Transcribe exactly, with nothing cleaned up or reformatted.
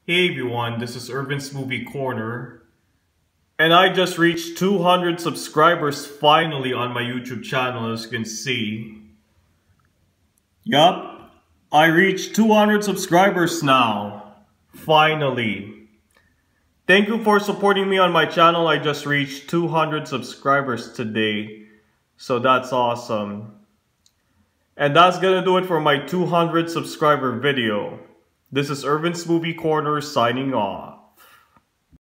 Hey everyone, this is Irvin's Movie Corner, and I just reached two hundred subscribers finally on my YouTube channel, as you can see. Yup, I reached two hundred subscribers now, finally. Thank you for supporting me on my channel. I just reached two hundred subscribers today, so that's awesome. And that's gonna do it for my two hundred subscriber video. This is Irvin's Movie Corner signing off.